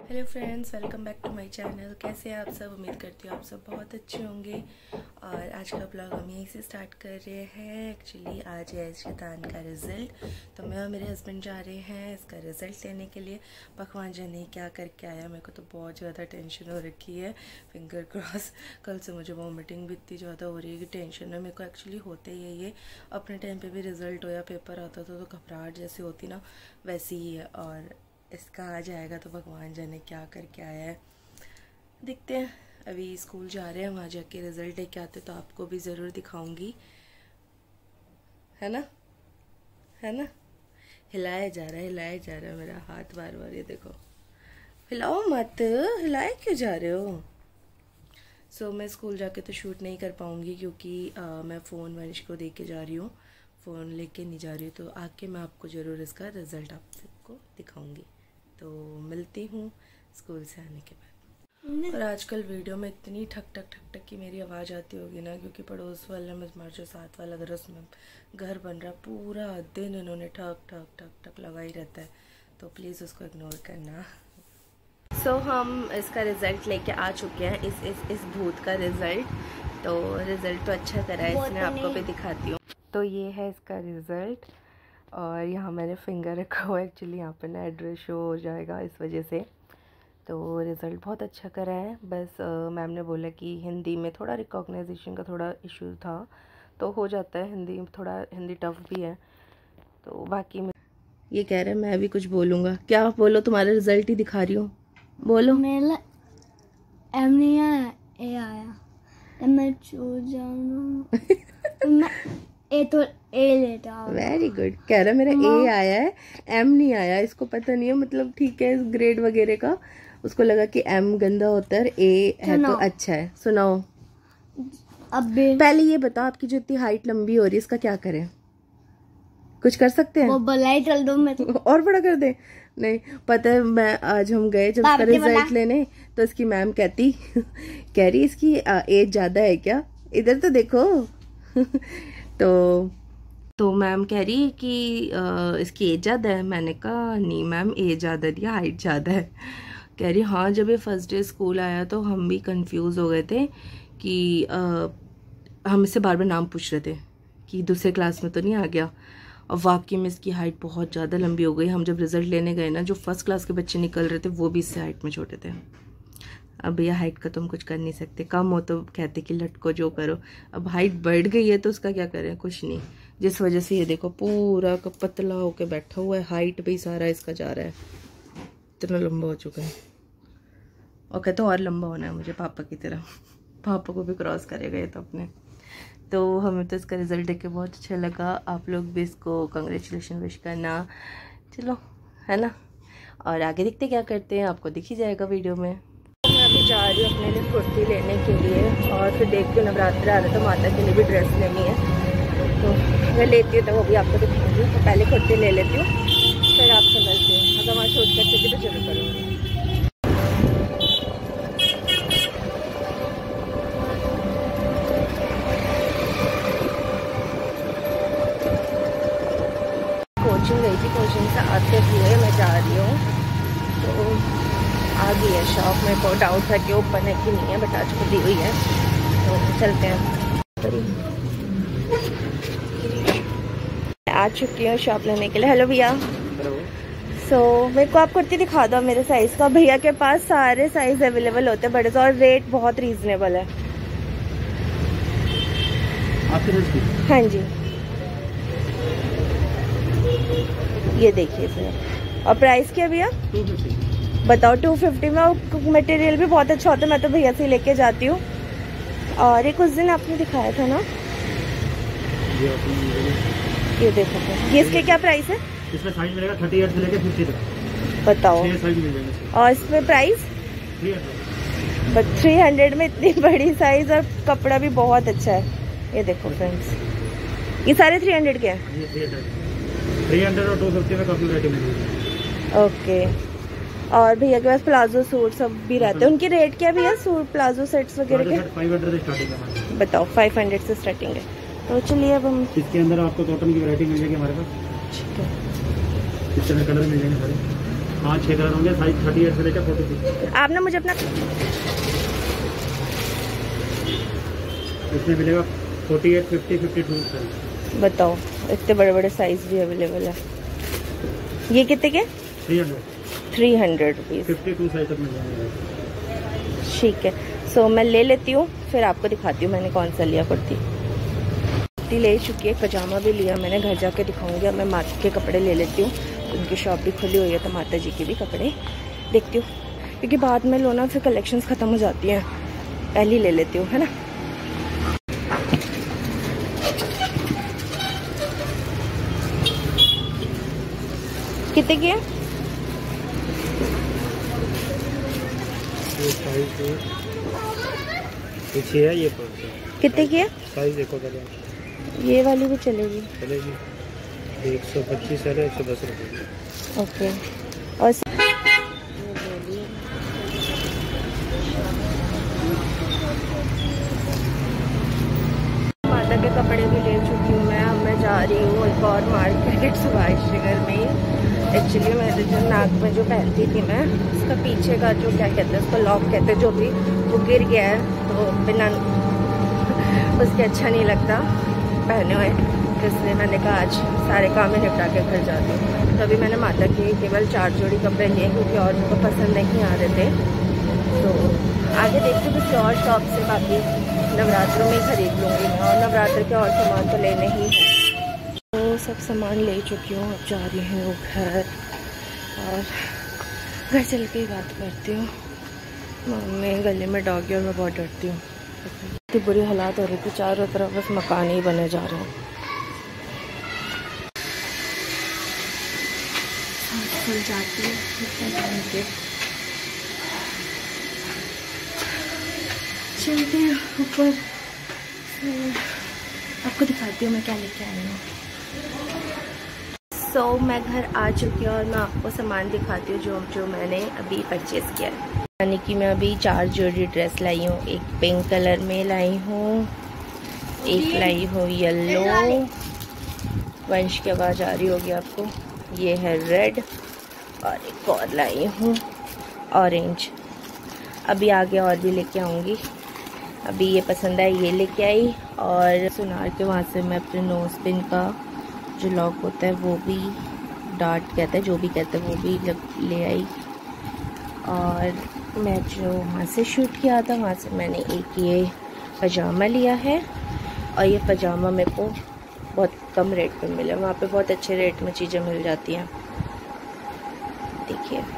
Hello friends, welcome back to my channel. कैसे हैं आप सब? उम्मीद करती हूँ आप सब बहुत अच्छे होंगे। और आज का ब्लॉग हम यहीं से स्टार्ट कर रहे हैं। एक्चुअली आज है शैतान का रिज़ल्ट, तो मैं और मेरे हस्बैंड जा रहे हैं इसका रिज़ल्ट लेने के लिए। भगवान जाने क्या करके आया, मेरे को तो बहुत ज़्यादा टेंशन हो रखी है। Finger cross. कल से मुझे वॉमिटिंग भी इतनी ज़्यादा हो रही है कि टेंशन है। मेरे को एक्चुअली होते ही है ये, अपने टाइम पर भी रिज़ल्ट हो या पेपर आता था तो घबराहट जैसी होती ना, वैसी ही है। और इसका आ जाएगा तो भगवान जाने क्या करके आया है। देखते हैं। अभी स्कूल जा रहे हैं, वहाँ जाके रिज़ल्ट लेके आते तो आपको भी ज़रूर दिखाऊंगी, है ना? है ना? हिलाया जा रहा है मेरा हाथ बार बार। ये देखो, हिलाओ मत, हिलाए क्यों जा रहे हो? सो मैं स्कूल जाके तो शूट नहीं कर पाऊँगी क्योंकि मैं फ़ोन वनिश को दे के जा रही हूँ, फ़ोन लेके नहीं जा रही हूँ। तो आके मैं आपको ज़रूर इसका रिज़ल्ट आप सबको दिखाऊंगी। तो मिलती हूँ स्कूल से आने के बाद। और आजकल वीडियो में इतनी ठक ठक की मेरी आवाज़ आती होगी ना, क्योंकि पड़ोस वाले में हमारे जो साथ वाला घर, उसमें घर बन रहा, पूरा दिन इन्होंने ठक ठक ठक ठक लगा ही रहता है, तो प्लीज़ उसको इग्नोर करना। सो हम इसका रिज़ल्ट लेके आ चुके हैं, इस भूत का रिज़ल्ट। तो रिज़ल्ट तो अच्छा करा है इसने, आपको भी दिखाती हूँ। तो ये है इसका रिज़ल्ट, और यहाँ मैंने फिंगर रखा हुआ है। एक्चुअली यहाँ पर ना एड्रेस शो हो जाएगा इस वजह से। तो रिज़ल्ट बहुत अच्छा करा है। बस मैम ने बोला कि हिंदी में थोड़ा रिकॉग्नाइजेशन का थोड़ा इशू था, तो हो जाता है। हिंदी में थोड़ा, हिंदी टफ भी है। तो बाकी में ये कह रहे हैं मैं भी कुछ बोलूँगा। क्या बोलो? तुम्हारा रिज़ल्ट ही दिखा रही हूँ, बोलो। मेरा एम नहीं आया, ए आया। मैं छो जाऊँ ए तो ए लेटा। Very good. कह रहा मेरा ए आया है, एम नहीं आया। इसको पता नहीं है, मतलब ठीक है ग्रेड वगैरह का, उसको लगा कि एम गंदा होता है, ए है तो अच्छा है। सुनाओ। अब पहले ये बताओ, आपकी जो इतनी हाइट लंबी हो रही है, इसका क्या करें? कुछ कर सकते हैं? वो बलाई चल दो मैं तो। और बड़ा कर दे? नहीं पता है, मैं आज हम गए जब इसका रिजल्ट लेने, तो इसकी मैम कह रही इसकी एज ज्यादा है क्या? इधर तो देखो। तो मैम कह रही है कि इसकी एज ज़्यादा है। मैंने कहा नहीं मैम, एज ज़्यादा नहीं, हाइट ज़्यादा है। कह रही हाँ, जब ये फर्स्ट डे स्कूल आया तो हम भी कंफ्यूज हो गए थे कि हम इससे बार बार नाम पूछ रहे थे कि दूसरे क्लास में तो नहीं आ गया। और वाकई में इसकी हाइट बहुत ज़्यादा लंबी हो गई। हम जब रिज़ल्ट लेने गए ना, जो फर्स्ट क्लास के बच्चे निकल रहे थे वो भी इससे हाइट में छोटे थे। अब भैया हाइट का तो हम कुछ कर नहीं सकते, कम हो तो कहते कि लटको जो करो। अब हाइट बढ़ गई है तो उसका क्या करें, कुछ नहीं। जिस वजह से ये देखो पूरा का पतला होके बैठा हुआ है, हाइट भी सारा इसका जा रहा है, इतना लंबा हो चुका है। और कहते और लंबा होना है मुझे पापा की तरह, पापा को भी क्रॉस करेगा ये तो अपने। तो हमें तो इसका रिज़ल्ट देख के बहुत अच्छा लगा। आप लोग भी इसको कांग्रेचुलेशन विश करना, चलो, है ना? और आगे देखते क्या करते हैं, आपको दिख ही जाएगा वीडियो में। मैं अभी जा रही हूँ अपने लिए कुर्ती लेने के लिए, और फिर देखती हूँ नवरात्र आ रहा है तो माता के लिए भी ड्रेस लेनी है, तो मैं लेती हूँ तो वो भी आपको दिखाऊंगी। तो पहले कुर्ती ले लेती हूँ, फिर आपसे मिलती हूँ। अगर वहाँ शूट कर सके तो जरूर करूँगी। कोचिंग गई थी, कोचिंग से आते हुए मैं जा रही हूँ, तो आ गई है शॉप। मेरे को डाउट था कि ओपन है कि नहीं है, बट आज खुली हुई है, तो चलते हैं। आ चुकी हूँ शॉप लेने के लिए। हेलो भैया। सो मेरे को आप कुर्ती दिखा दो मेरे साइज़ का। भैया के पास सारे साइज अवेलेबल होते हैं बड़े से, और रेट बहुत रीजनेबल है। हाँ जी, ये देखिए सर। और प्राइस क्या भैया? 250। बताओ 250 में। मटेरियल भी बहुत अच्छा होता है, मैं तो भैया से लेके जाती हूँ। और एक उस दिन आपने दिखाया था ना, ये देखो ये इसके क्या प्राइस है? इसमें साइज मिलेगा 38 से लेकर 50 तक। बताओ। साइज मिल जाएगा। और इसमें प्राइस 300 में इतनी बड़ी साइज, और कपड़ा भी बहुत अच्छा है। ये देखो फ्रेंड्स, ये सारे 300 के हैं। 300 और 250 में काफी वैरायटी मिलेगी। ओके। और भैया के पास प्लाजो सूट सब भी रहते हैं, उनकी रेट क्या भैया? सूट प्लाजो सेट्स वगैरह के 500 से स्टार्टिंग है। बताओ 500 से स्टार्टिंग है। तो चलिए अब हम, इसके अंदर आपको कॉटन की वैरायटी मिल जाएगी हमारे पास। ठीक है, इस तरह कलर मिल जाएंगे सारे। 5-6 कलर होंगे, साइज 38 से लेकर 46। आप ना मुझे अपना इसमें मिलेगा 48, 50, 52 साइज। बताओ, इतने बड़े बड़े साइज भी अवेलेबल है। ये कितने के? 300 रुपीज़। 52 साइज तक मिल जाएंगे। ठीक है, सो मैं ले लेती हूँ, फिर आपको दिखाती हूँ मैंने कौन सा लिया कुर्ती ले चुकी है। पजामा भी लिया मैंने, घर जाके दिखाऊंगी। अब मैं माता के कपड़े ले लेती हूँ, उनकी शॉप भी खुली हुई है तो माता जी के भी कपड़े देखती हूँ, क्योंकि बाद में लो ना फिर कलेक्शंस ख़त्म हो जाती हैं। पहले ले लेती हूँ, है ना। कितने की है? ये साइज पीछे है, ये कितने की है? साइज देखो पहले। ये वाली भी चलेगी? 125 है, 110 रुपये। ओके। और माता के कपड़े भी ले चुकी हूँ मैं। अब मैं जा रही हूँ एक और मार्केट सुभाष नगर में। एक्चुअली मैं जो नाक में जो पहनती थी मैं, उसका पीछे का जो क्या कहते हैं उसको लॉक कहते हैं, जो भी वो गिर गया है, तो बिना उसके अच्छा नहीं लगता पहने हुए, तो इसलिए मैंने कहा आज सारे काम ही निपटा के घर जाती हूँ। तो अभी मैंने माता के केवल 4 जोड़ी कपड़े लिए, क्योंकि और उनको पसंद नहीं आ रहे थे। तो आगे देखते किसी और शॉप से, बाकी नवरात्रों में खरीद लूँगी मैं, और नवरात्र के और सामान तो लेने ही हैं। तो सब सामान ले चुकी हूँ, अब जा रही हूँ घर, और घर चल के ही बात करती हूँ। मम्मी गले में डॉगी और मैं बहुत डरती हूँ। इतनी बुरी हालात हो रही थी, चारों तरफ बस मकान ही बने जा रहे हैं। खुल जाती है, चलते हैं ऊपर, आपको दिखाती हूँ मैं क्या लेके आई हूँ। सो मैं घर आ चुकी हूँ और मैं आपको सामान दिखाती हूँ जो मैंने अभी परचेज़ किया है। यानी कि मैं अभी 4 जोड़ी ड्रेस लाई हूँ। एक पिंक कलर में लाई हूँ, एक लाई हूँ येलो, वंश की आवाज़ आ रही होगी आपको, ये है रेड, और एक और लाई हूँ ऑरेंज। अभी आगे और भी लेके आऊँगी। अभी ये पसंद आई, ये लेके आई, और सुनार के वहाँ से मैं अपने नोज पिन का जो लॉक होता है वो भी, डार्ट कहते हैं, जो भी कहते हैं वो भी ले आई। और मैं जो वहाँ से शूट किया था वहाँ से मैंने एक ये पजामा लिया है, और ये पजामा मेरे को बहुत कम रेट पे मिला। वहाँ पे बहुत अच्छे रेट में चीज़ें मिल जाती हैं, देखिए।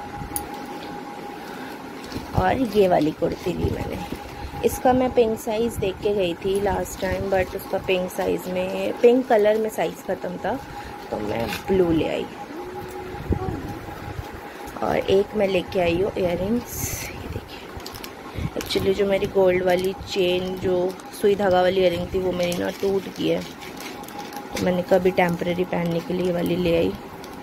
और ये वाली कुर्ती ली मैंने, इसका मैं पिंक साइज़ देख के गई थी लास्ट टाइम, बट उसका पिंक साइज़ में, पिंक कलर में साइज़ ख़त्म था, तो मैं ब्लू ले आई। और एक मैं लेके आई हूँ इयररिंग्स, ये देखिए। एक्चुअली जो मेरी गोल्ड वाली चेन, जो सुई धागा वाली इयररिंग थी, वो मेरी ना टूट गई है, तो मैंने कभी टेम्परेरी पहनने के लिए वाली ले आई।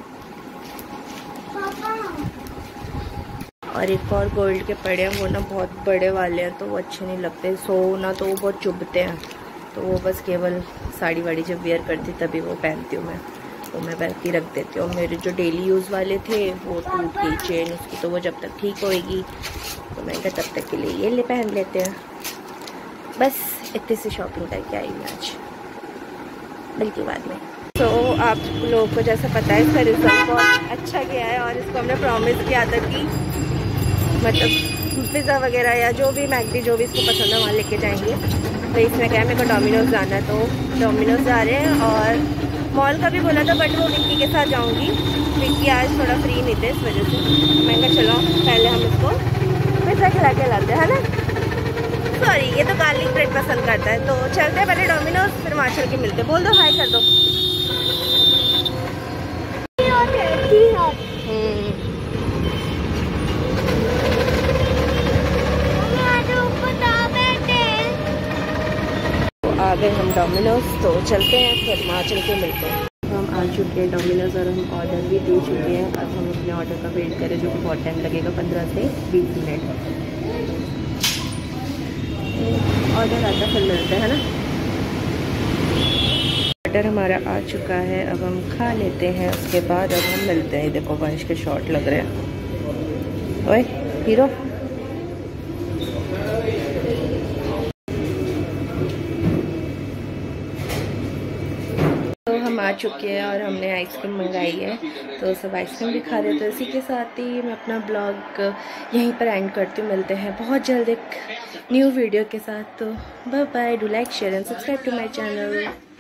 और एक और गोल्ड के पड़े हैं, वो ना बहुत बड़े वाले हैं, तो वो अच्छे नहीं लगते, सो ना तो वो बहुत चुभते हैं, तो वो बस केवल साड़ी वाड़ी जब वेयर करती तभी वो पहनती हूँ मैं, तो मैं पहन के रख देती हूँ। मेरे जो डेली यूज़ वाले थे वो टूट गई चेन उसकी, तो वो जब तक ठीक होएगी तो मैं कहा तब तक के लिए ये ले पहन लेते हैं। बस इतनी सी शॉपिंग करके आई मैं आज, बल्कि बाद में। तो आप लोगों को जैसा पता है इसका रिजल्ट बहुत अच्छा गया है, और इसको हमने प्रॉमिस किया था कि मतलब पिज़्ज़ा वगैरह या जो भी मैगडी जो भी इसको पसंद है वहाँ लेके जाएंगे। तो इसमें क्या है, मेरे को डोमिनोज़ जाना है, तो डोमिनोज़ जा रहे हैं। और मॉल का भी बोला था, बट वो विक्की के साथ जाऊँगी, विक्की आज थोड़ा फ्री नहीं थे, इस वजह से मैं कहा चलो पहले हम इसको पिज़्ज़ा खिला के लाते हैं, है ना। सॉरी, ये तो गार्लिक ब्रेड पसंद करता है, तो चलते हैं पहले डोमिनोज़, फिर वहाँ चल के मिलते। बोल दो हाय कर दो। आ गए हम डोमिनोज़, तो चलते हैं फिर वहाँ चल के मिलते हैं। हम आ चुके हैं डोमिनोज़, और हम ऑर्डर भी दे चुके हैं। अब हम अपने ऑर्डर का वेट करें, जो कि बहुत टाइम लगेगा, 15 से 20 मिनट। ऑर्डर आता फिर मिलते हैं, है ना। बैटर हमारा आ चुका है, अब हम खा लेते हैं, उसके बाद अब हम मिलते हैं। देखो वंश के शॉट लग रहे हैं। ओए हीरो, तो हम आ चुके हैं और हमने आइसक्रीम मंगाई है, तो सब आइसक्रीम भी खा रहे हैं। तो इसी के साथ ही मैं अपना ब्लॉग यहीं पर एंड करती हूँ। मिलते हैं बहुत जल्द एक न्यू वीडियो के साथ। तो bye bye, do like share and subscribe to my channel.